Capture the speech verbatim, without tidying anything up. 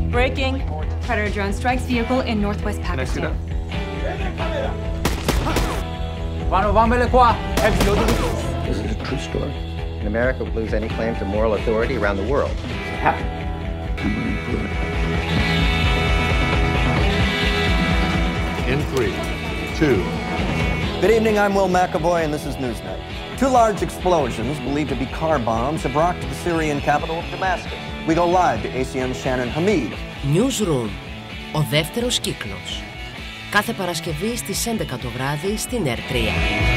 Breaking. Predator drone strikes vehicle in northwest Pakistan. This is a true story. In America, we lose any claim to moral authority around the world. It happened. I'm going to prove it. In three, two. Good evening, I'm Will McAvoy, and this is Newsnight. Two large explosions, believed to be car bombs, have rocked the Syrian capital of Damascus. We go live to A C M's Shannon Hamid. NEWSROOM, ο δεύτερος κύκλος. Κάθε Παρασκευή στις έντεκα το βράδυ στην ΕΡΤ τρία.